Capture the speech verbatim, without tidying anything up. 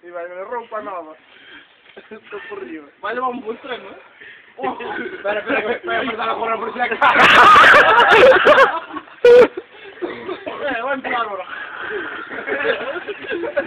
e vai na roupa nova. Estou por riba. Vai levar um bom estranho, não é? Oh, espera, espera, vai apertar a corda por si aqui. É, vai empurrar agora.